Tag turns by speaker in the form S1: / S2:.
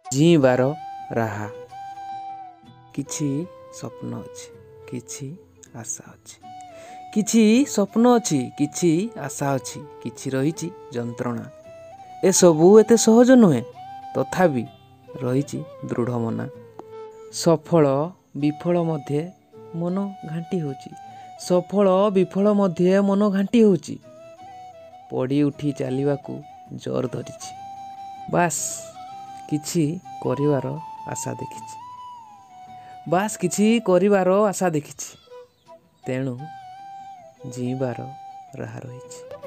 S1: जीवार राहा। किछि स्वप्न अछि किछि आशा अछि, किछि स्वप्न अछि किछि आशा अछि, किछि रहिछि यंत्रणा। ए सबू एते सहज नुहे, तथापि रहिछि दृढ़ मना। सफल विफल मध्ये मन घांटी होची, सफल विफल मध्ये मन घांटी होची। पड़ी उठी चलिबाकू जोर धरिछि, बास किछि करिवार आशा देखिछि, बास किछि करिवार आशा देखिछि। तेणु जीवार राह रहिछि।